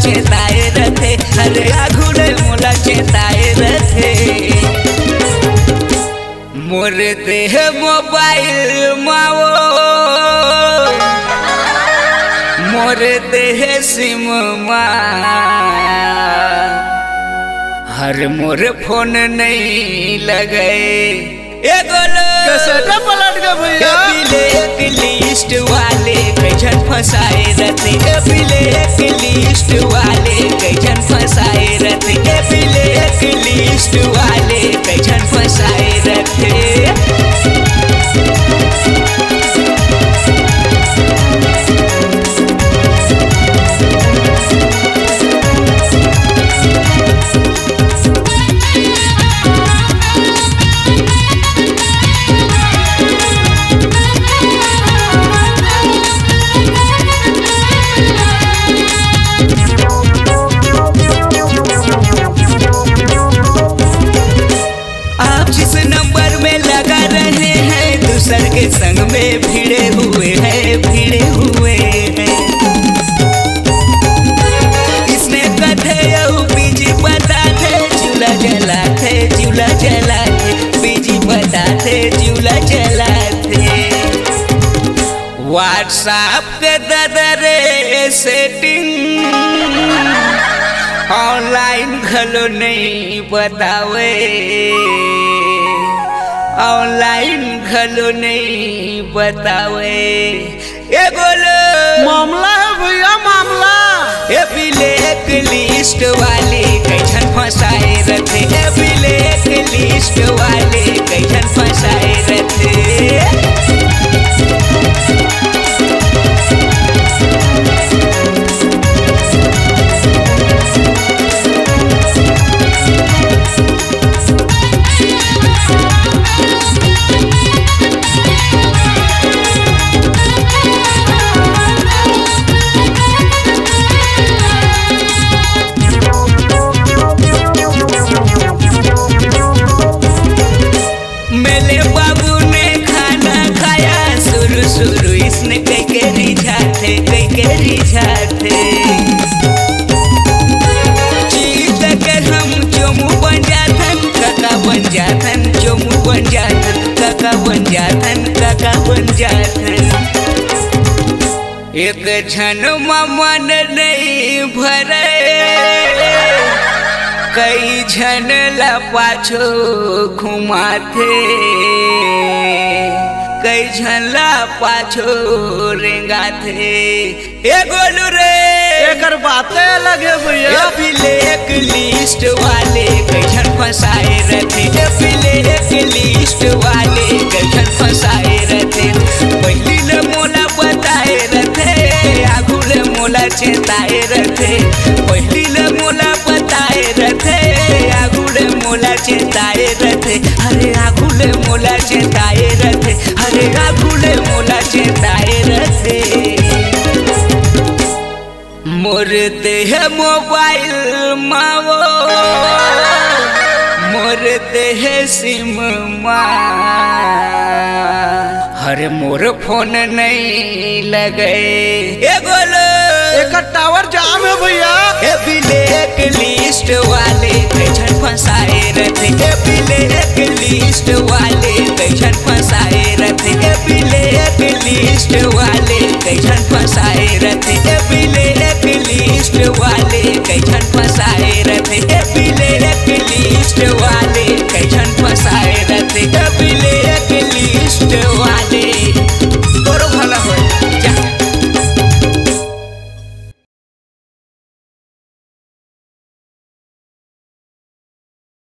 चेताए रथे, अरे आगू ले मोला चेताए रथे। मोर देह मोबाइल माओ, मोर देह सिम मा, हर मोर फोन नहीं लगे। कैसे पलट गए भैया? ब्लैक लिस्ट वाले कैसन फंसाए रहते, ब्लैक लिस्ट वाले कैसन फंसाए रहते, ब्लैक लिस्ट वाले कैसन फंसाए रहते। दूसर के संग में भिड़े हुए हैं, भिड़े हुए हैं। इसने कथे बीजी बताते चूल्हा जलाते, चूल्हा जलाते, बीजी बताते चूल्हा जलाते। व्हाट्सएप के ददरे सेटिंग ऑनलाइन घलो नहीं बतावे, ऑनलाइन घलो नहीं बतावे। ये बोलो मामला है भैया, मामला। ये ब्लैक लिस्ट वाले कैसन फंसाए रहते, ये ब्लैक लिस्ट वाले कैसन फंसाए रहते। शुरू इसने कई के रिझाते, कई के रिझाते। चीत कर हम चोमू बन जाथन, काका बन जाथन, चोमू बन जाथन, काका बन जाथन, काका बन जाथन। एक क्षण मन नहीं भरे, कई झन ला पाछो घुमाथे, कई झनला पाछो रेंगा थे। ए गोलू रे एकर बातें अलग है भैया। ब्लैक लिस्ट वाले कैसन फंसाए रहते, ब्लैक लिस्ट वाले कैसन फंसाए रहते। पहली ले मोला बताए रहते, आगू ले मोला चेताए रहते, पहली ले मोला बताए रहते, आगू ले मोला चेताए रहते, अरे आगू ले मोला चेताए रहते, अरे आगू ले मोला चेताए रहते। मोर देह मोबाइल माओ, मोर देह सिम मा, हरे मोर फोन नहीं लगे। ए बोलो एक टावर जाम है भैया। ए